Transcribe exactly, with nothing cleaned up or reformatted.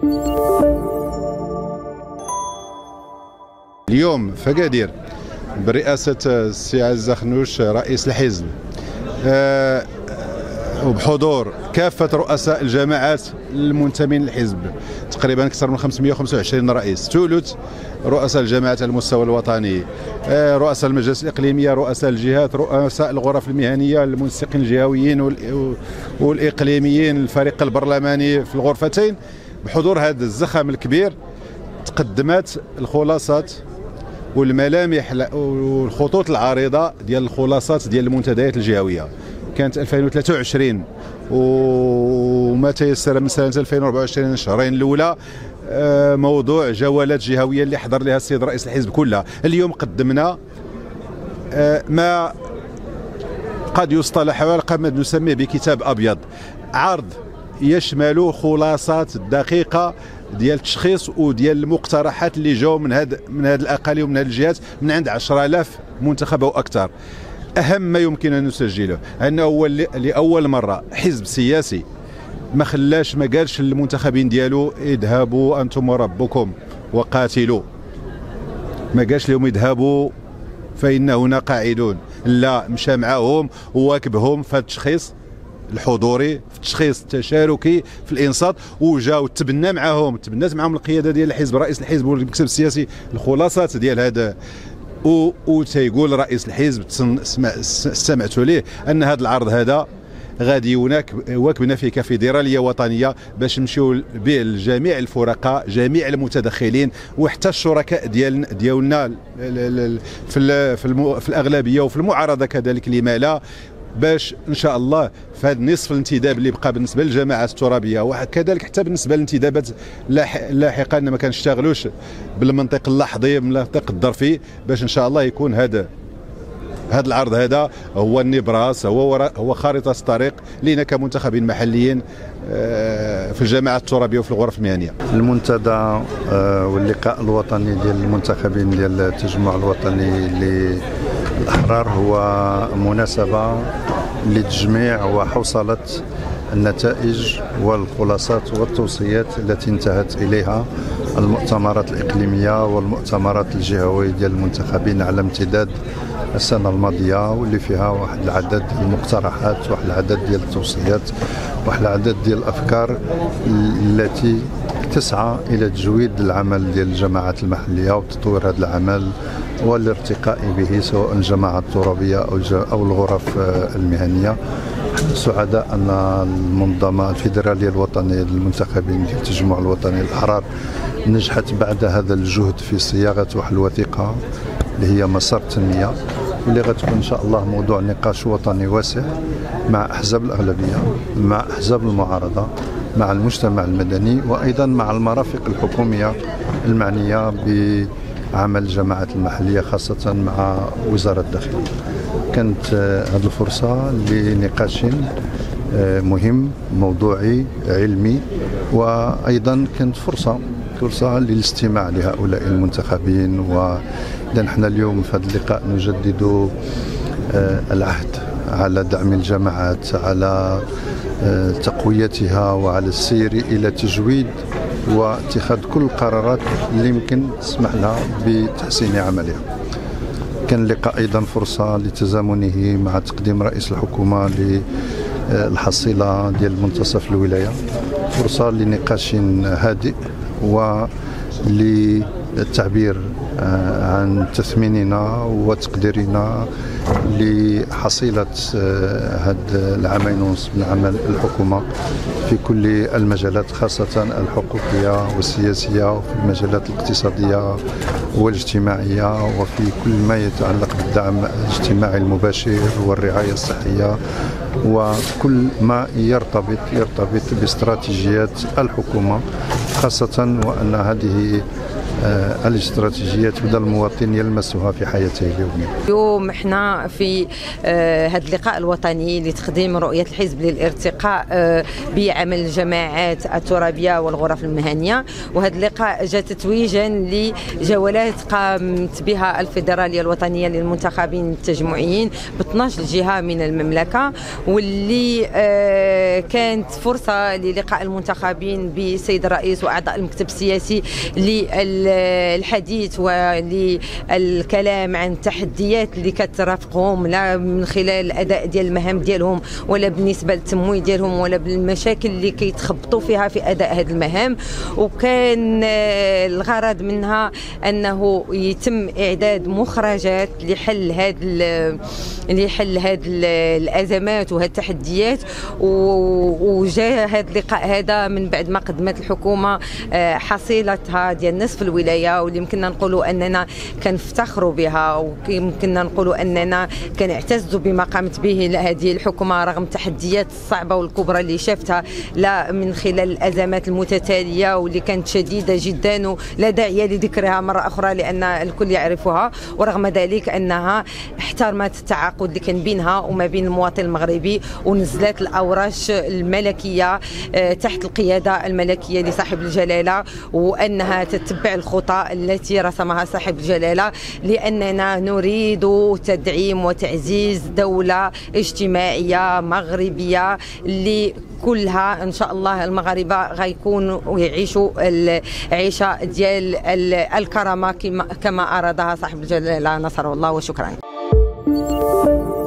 اليوم في أكادير برئاسة السي عزة خنوش رئيس الحزب أه وبحضور كافة رؤساء الجماعات المنتمين للحزب، تقريبا أكثر من خمسمئة وخمسة وعشرين رئيس، ثلث رؤساء الجماعات على المستوى الوطني، رؤساء المجالس الإقليمية، رؤساء الجهات، رؤساء الغرف المهنية، المنسقين الجهويين والإقليميين، الفريق البرلماني في الغرفتين. بحضور هذا الزخم الكبير تقدمت الخلاصات والملامح والخطوط العريضة ديال الخلاصات ديال المنتديات الجهوية. كانت ألفين وثلاثة وعشرين وما تيسر من سنة ألفين وأربعة وعشرين الشهرين الأولى موضوع جولات جهوية اللي حضر لها السيد رئيس الحزب كلها. اليوم قدمنا ما قد يصطلح ما نسميه بكتاب أبيض، عرض يشمل خلاصات دقيقة ديال التشخيص وديال المقترحات اللي جاوا من هاد من هاد الاقاليم ومن هاد الجهات من عند عشرة آلاف منتخب او اكثر. اهم ما يمكن ان نسجله انه هو لاول مره حزب سياسي ما خلاش ما قالش للمنتخبين ديالو اذهبوا انتم وربكم وقاتلوا، ما قالش لهم اذهبوا فإن هنا قاعدون، لا، مشى معاهم وواكبهم في التشخيص الحضوري، في التشخيص التشاركي، في الانصات، وجاو تبنى معاهم تبنات معاهم القياده ديال الحزب، رئيس الحزب والمكتب السياسي، الخلاصات ديال هذا. وتيقول رئيس الحزب استمعتوا ليه ان هذا العرض هذا غادي هناك واكبنا فيه كفيدراليه وطنيه باش نمشيو به لجميع الفرقاء، جميع المتدخلين وحتى الشركاء ديال ديالنا في في الاغلبيه وفي المعارضه كذلك، لما لا، باش ان شاء الله في هذا النصف الانتداب اللي بقى بالنسبه للجماعات الترابيه وكذلك حتى بالنسبه للانتدابات لاحقا ما كنشتغلوش بالمنطق اللحظي بالمنطق الظرفي، باش ان شاء الله يكون هذا هذا العرض هذا هو النبراس، هو هو خارطه الطريق لينا كمنتخبين محليين في الجماعات الترابيه وفي الغرف المهنيه. المنتدى واللقاء الوطني ديال المنتخبين ديال التجمع الوطني للأحرار هو مناسبه لتجميع وحوصله النتائج والخلاصات والتوصيات التي انتهت اليها المؤتمرات الاقليميه والمؤتمرات الجهويه ديال المنتخبين على امتداد السنه الماضيه، واللي فيها واحد العدد ديال المقترحات، واحد العدد ديال التوصيات، واحد العدد ديال الافكار التي تسعى الى تجويد العمل ديال الجماعات المحليه وتطوير هذا العمل والارتقاء به، سواء الجماعات الترابيه او او الغرف المهنيه. سعداء ان المنظمه الفيدراليه الوطنيه للمنتخبين ديال التجمع الوطني للأحرار نجحت بعد هذا الجهد في صياغه واحد الوثيقه اللي هي مسار التنميه، واللي غتكون ان شاء الله موضوع نقاش وطني واسع مع احزاب الاغلبيه، مع احزاب المعارضه، مع المجتمع المدني، وايضا مع المرافق الحكوميه المعنيه بعمل الجماعات المحليه، خاصه مع وزاره الداخليه. كانت هذه الفرصه لنقاش مهم موضوعي علمي، وايضا كانت فرصه فرصه للاستماع لهؤلاء المنتخبين. واذا نحن اليوم في هذا اللقاء نجدد العهد على دعم الجماعات، على تقويتها، وعلى السير الى تجويد واتخاذ كل القرارات اللي يمكن تسمح لها بتحسين عملها. كان اللقاء ايضا فرصه لتزامنه مع تقديم رئيس الحكومه للحصيله ديال منتصف الولايه، فرصه لنقاش هادئ وللتعبير عن تثميننا وتقديرنا لحصيله هذا العامين ونصف من عمل الحكومه في كل المجالات، خاصه الحقوقيه والسياسيه، وفي المجالات الاقتصاديه والاجتماعيه، وفي كل ما يتعلق بالدعم الاجتماعي المباشر والرعايه الصحيه، وكل ما يرتبط يرتبط باستراتيجيات الحكومه، خاصه وان هذه الاستراتيجيات بدا المواطن يلمسها في حياته اليوميه. اليوم احنا في هذا اللقاء الوطني لتقديم رؤيه الحزب للارتقاء بعمل الجماعات الترابيه والغرف المهنيه، وهذا اللقاء جاء تتويجا لجولات قامت بها الفيدراليه الوطنيه للمنتخبين التجمعيين ب اثناش جهه من المملكه، واللي كانت فرصه للقاء المنتخبين بالسيد الرئيس واعضاء المكتب السياسي للحديث وللكلام عن التحديات اللي كترافقهم، لا من خلال الاداء ديال المهام ديالهم ولا بالنسبه للتمويل ديالهم ولا بالمشاكل اللي كيتخبطوا فيها في اداء هذه المهام. وكان الغرض منها انه يتم اعداد مخرجات لحل هذه لحل هذه الازمات وهذه التحديات. وجاء هذا اللقاء هذا من بعد ما قدمت الحكومه حصيلتها ديال نصف الولايه، واللي يمكننا نقولوا اننا كنفتخروا بها، ويمكننا نقولوا اننا كنعتزوا بما قامت به هذه الحكومه رغم التحديات الصعبه والكبرى اللي شافتها، لا من خلال الازمات المتتاليه واللي كانت شديده جدا ولا داعي لذكرها مره اخرى لان الكل يعرفها. ورغم ذلك انها احترمت التعاقد اللي كان بينها وما بين المواطن المغربي، ونزلت الاوراش الملكيه تحت القياده الملكيه لصاحب الجلاله، وانها تتبع الخطى التي رسمها صاحب الجلاله، لاننا نريد تدعيم وتعزيز دوله اجتماعيه مغربيه اللي كلها ان شاء الله المغاربه غيكونوا ويعيشوا العيشه ديال الكرامه كما ارادها صاحب الجلاله نصره الله. وشكرا.